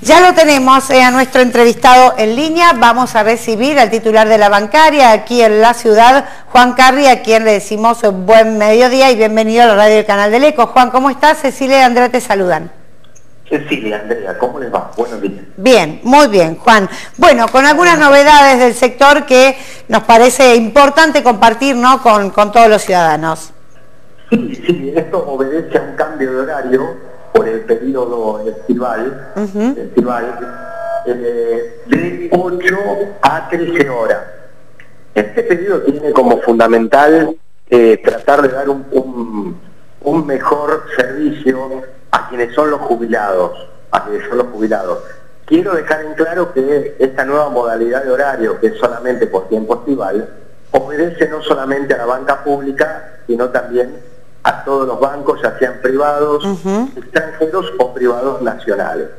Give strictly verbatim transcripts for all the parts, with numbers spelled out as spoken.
Ya lo tenemos eh, a nuestro entrevistado en línea. Vamos a recibir al titular de la bancaria aquí en la ciudad, Juan Carri, a quien le decimos buen mediodía y bienvenido a la radio del Canal del Eco. Juan, ¿cómo estás? Cecilia y Andrea te saludan. Cecilia, Andrea, ¿cómo les va? Buenos días. Bien, muy bien, Juan. Bueno, con algunas novedades del sector que nos parece importante compartir, ¿no?, con, con todos los ciudadanos. Sí, sí, esto obedece a un cambio de horario por el periodo estival, uh-huh. estival eh, de ocho a trece horas. Este periodo tiene como fundamental eh, tratar de dar un, un, un mejor servicio a quienes son los jubilados, a quienes son los jubilados. Quiero dejar en claro que esta nueva modalidad de horario, que es solamente por tiempo estival, obedece no solamente a la banca pública, sino también a todos los bancos, ya sean privados, uh-huh. extranjeros o privados nacionales.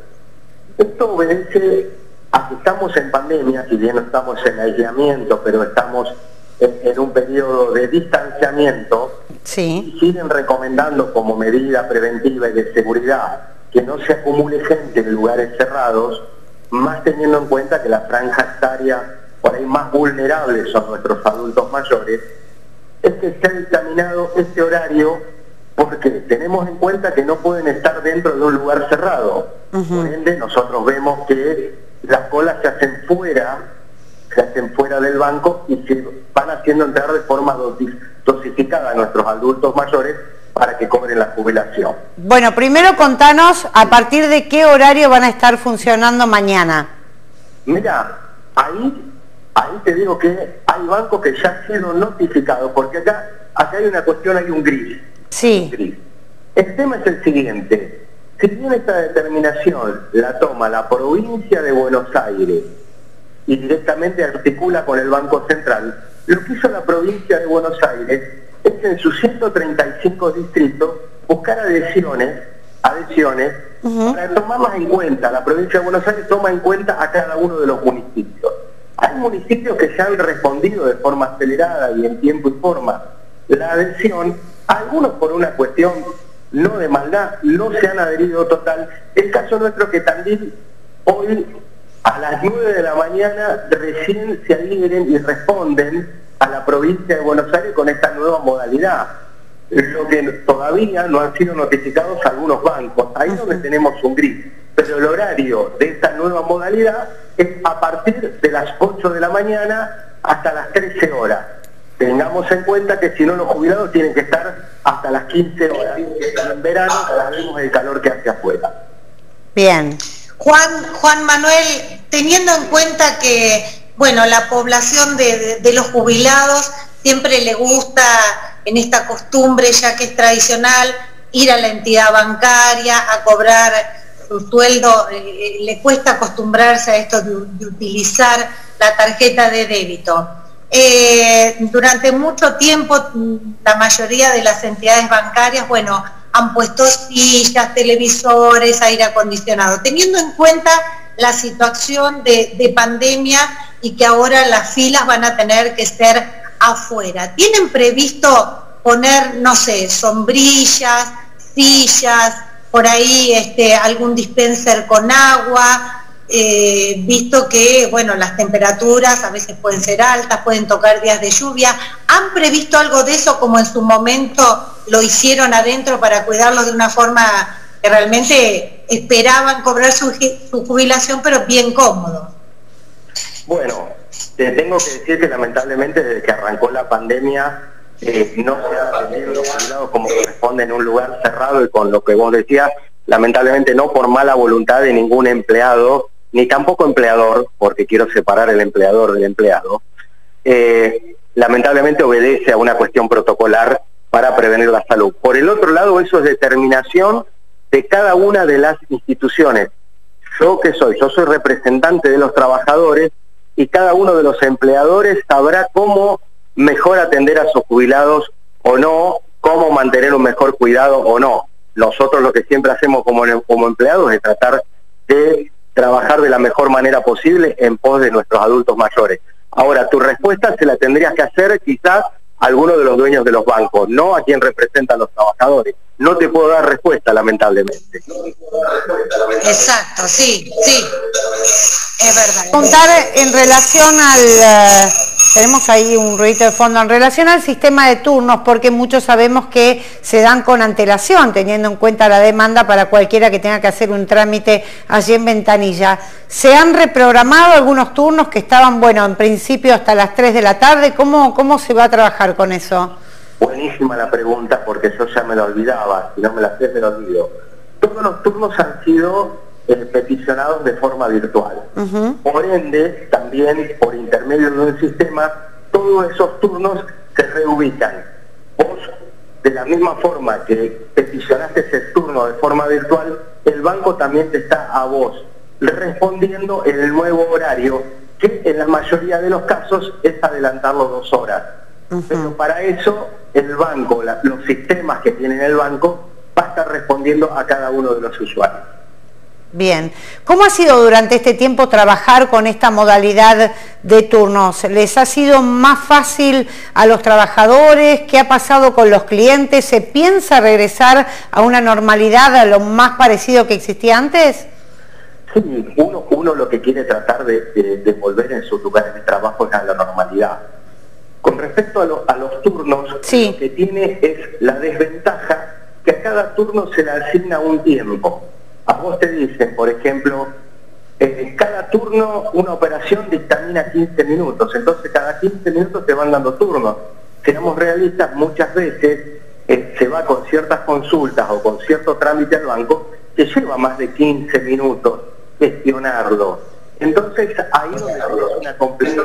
Esto obedece a que estamos en pandemia, si bien no estamos en aislamiento, pero estamos en, en un periodo de distanciamiento, sí. y siguen recomendando como medida preventiva y de seguridad que no se acumule gente en lugares cerrados, más teniendo en cuenta que la franja etaria por ahí más vulnerables son nuestros adultos mayores. Es que se ha dictaminado este horario porque tenemos en cuenta que no pueden estar dentro de un lugar cerrado. Uh-huh. Por ende, nosotros vemos que las colas se hacen fuera, se hacen fuera del banco y se van haciendo entrar de forma dosis, dosificada a nuestros adultos mayores para que cobren la jubilación. Bueno, primero contanos a partir de qué horario van a estar funcionando mañana. Mira, ahí... Ahí te digo que hay bancos que ya han sido notificados, porque acá, acá hay una cuestión, hay un gris. Sí. Un gris. El tema es el siguiente. Si bien esta determinación la toma la provincia de Buenos Aires y directamente articula con el Banco Central, lo que hizo la provincia de Buenos Aires es en sus ciento treinta y cinco distritos buscar adhesiones, adhesiones uh-huh. para tomar más en cuenta. La provincia de Buenos Aires toma en cuenta a cada uno de los municipios. Hay municipios que ya han respondido de forma acelerada y en tiempo y forma la adhesión, algunos por una cuestión no de maldad, no se han adherido total. El caso nuestro que también hoy a las nueve de la mañana recién se adhieren y responden a la provincia de Buenos Aires con esta nueva modalidad. Lo que todavía no han sido notificados algunos bancos, ahí es donde tenemos un gris. Pero el horario de esta nueva modalidad es a partir de las ocho de la mañana hasta las trece horas. Tengamos en cuenta que si no, los jubilados tienen que estar hasta las quince horas. En verano sabemos el calor que hace afuera. Bien. Juan, Juan Manuel, teniendo en cuenta que, bueno, la población de, de, de los jubilados siempre le gusta en esta costumbre, ya que es tradicional, ir a la entidad bancaria a cobrar su sueldo, eh, le cuesta acostumbrarse a esto de, de utilizar la tarjeta de débito. Eh, durante mucho tiempo la mayoría de las entidades bancarias, bueno, han puesto sillas, televisores, aire acondicionado, teniendo en cuenta la situación de, de pandemia y que ahora las filas van a tener que ser afuera. ¿Tienen previsto poner, no sé, sombrillas, sillas, por ahí este, algún dispenser con agua, eh, visto que, bueno, las temperaturas a veces pueden ser altas, pueden tocar días de lluvia? ¿Han previsto algo de eso como en su momento lo hicieron adentro para cuidarlos de una forma que realmente esperaban cobrar su, su jubilación, pero bien cómodos? Bueno, te tengo que decir que lamentablemente desde que arrancó la pandemia Eh, no se ha atendido los jubilados como corresponde en un lugar cerrado, y con lo que vos decías, lamentablemente no por mala voluntad de ningún empleado, ni tampoco empleador, porque quiero separar el empleador del empleado, eh, lamentablemente obedece a una cuestión protocolar para prevenir la salud. Por el otro lado, eso es determinación de cada una de las instituciones. ¿Yo qué soy? Yo soy representante de los trabajadores y cada uno de los empleadores sabrá cómo mejor atender a sus jubilados o no, cómo mantener un mejor cuidado o no. Nosotros lo que siempre hacemos como, como empleados es tratar de trabajar de la mejor manera posible en pos de nuestros adultos mayores. Ahora, tu respuesta se la tendrías que hacer quizás alguno de los dueños de los bancos, no a quien representa a los trabajadores. No te puedo dar respuesta, lamentablemente. Exacto, sí, sí, es verdad. Contar en relación al... Uh, tenemos ahí un ruidito de fondo, en relación al sistema de turnos, porque muchos sabemos que se dan con antelación, teniendo en cuenta la demanda para cualquiera que tenga que hacer un trámite allí en Ventanilla. ¿Se han reprogramado algunos turnos que estaban, bueno, en principio hasta las tres de la tarde? ¿Cómo, cómo se va a trabajar con eso? Buenísima la pregunta, porque yo ya me la olvidaba, si no me la sé me la olvido. Todos los turnos han sido eh, peticionados de forma virtual. Uh-huh. Por ende, también por intermedio de un sistema, todos esos turnos se reubican. Vos, de la misma forma que peticionaste ese turno de forma virtual, el banco también te está a vos respondiendo en el nuevo horario, que en la mayoría de los casos es adelantarlo dos horas. Uh-huh. Pero para eso el banco, la, los sistemas que tiene el banco, va a estar respondiendo a cada uno de los usuarios. Bien. ¿Cómo ha sido durante este tiempo trabajar con esta modalidad de turnos? ¿Les ha sido más fácil a los trabajadores? ¿Qué ha pasado con los clientes? ¿Se piensa regresar a una normalidad, a lo más parecido que existía antes? Sí, uno, uno lo que quiere tratar de, de, de volver en sus lugares de trabajo es a la normalidad. Con respecto a, lo, a los turnos, sí, lo que tiene es la desventaja que a cada turno se le asigna un tiempo. A vos te dicen, por ejemplo, en cada turno una operación dictamina quince minutos, entonces cada quince minutos te van dando turnos. Seamos realistas, muchas veces eh, se va con ciertas consultas o con cierto trámite al banco que lleva más de quince minutos gestionarlo. Entonces ahí es donde tenés una complejidad.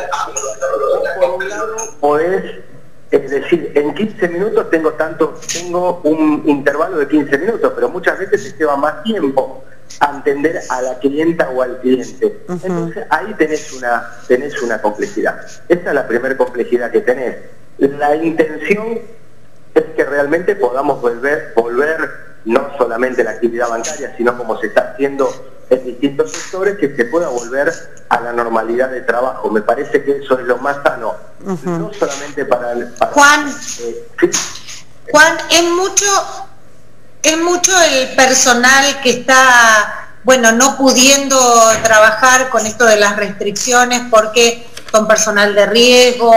Por un lado podés, es decir, en quince minutos tengo tanto, tengo un intervalo de quince minutos, pero muchas veces se lleva más tiempo a entender a la clienta o al cliente. Uh-huh. Entonces ahí tenés una, tenés una complejidad. Esa es la primera complejidad que tenés. La intención es que realmente podamos volver, volver no solamente la actividad bancaria, sino como se está haciendo en distintos sectores, que se pueda volver a la normalidad de trabajo. Me parece que eso es lo más sano, uh-huh, no solamente para... El, para Juan, eh, ¿sí? Juan, es mucho, es mucho el personal que está, bueno, no pudiendo trabajar con esto de las restricciones porque son personal de riesgo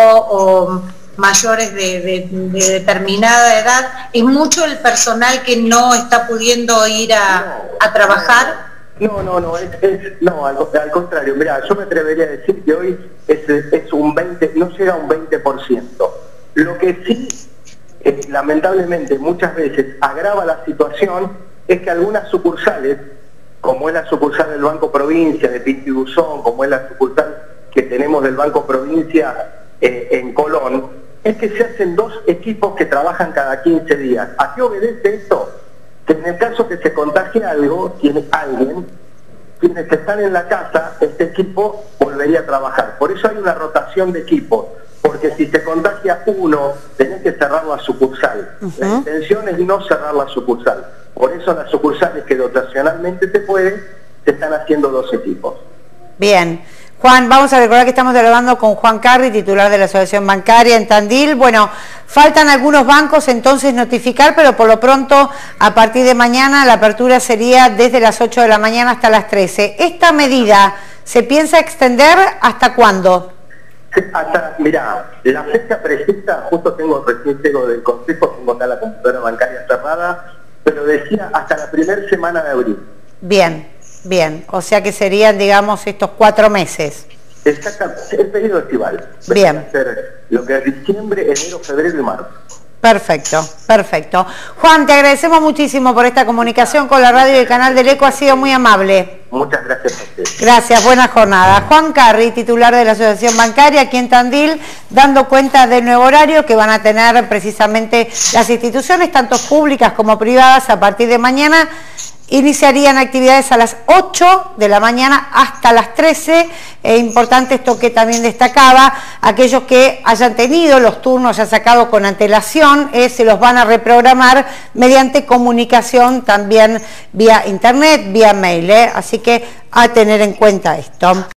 o mayores de, de, de determinada edad. Es mucho el personal que no está pudiendo ir a, no, a trabajar. No, no, no, es, es, no al, al contrario. Mira, yo me atrevería a decir que hoy es, es un veinte, no llega a un veinte por ciento. Lo que sí, eh, lamentablemente, muchas veces agrava la situación es que algunas sucursales, como es la sucursal del Banco Provincia de Pinto y Buzón, como es la sucursal que tenemos del Banco Provincia eh, en Colón, es que se hacen dos equipos que trabajan cada quince días. ¿A qué obedece esto? Que en el caso que se contagie algo, tiene alguien, quienes están en la casa, este equipo volvería a trabajar. Por eso hay una rotación de equipos, porque si se contagia uno, tenés que cerrar la sucursal. Uh-huh. La intención es no cerrar la sucursal. Por eso las sucursales que dotacionalmente se pueden, se están haciendo dos equipos. Bien. Juan, vamos a recordar que estamos dialogando con Juan Carri, titular de la Asociación Bancaria en Tandil. Bueno, faltan algunos bancos entonces notificar, pero por lo pronto, a partir de mañana, la apertura sería desde las ocho de la mañana hasta las trece. ¿Esta medida se piensa extender hasta cuándo? Hasta, mirá, la fecha precisa, justo tengo recién llego del Consejo, tengo acá la computadora bancaria cerrada, pero decía hasta la primera semana de abril. Bien. Bien, o sea que serían, digamos, estos cuatro meses. Exactamente, el periodo estival. Bien. Va a ser lo que es diciembre, enero, febrero y marzo. Perfecto, perfecto. Juan, te agradecemos muchísimo por esta comunicación con la radio y el canal del Eco, ha sido muy amable. Muchas gracias a usted. Gracias, buena jornada. Juan Carri, titular de la Asociación Bancaria aquí en Tandil, dando cuenta del nuevo horario que van a tener precisamente las instituciones, tanto públicas como privadas, a partir de mañana. Iniciarían actividades a las ocho de la mañana hasta las trece. Es importante esto que también destacaba, aquellos que hayan tenido los turnos ya sacados con antelación, eh, se los van a reprogramar mediante comunicación también vía internet, vía mail. Eh. Así que a tener en cuenta esto.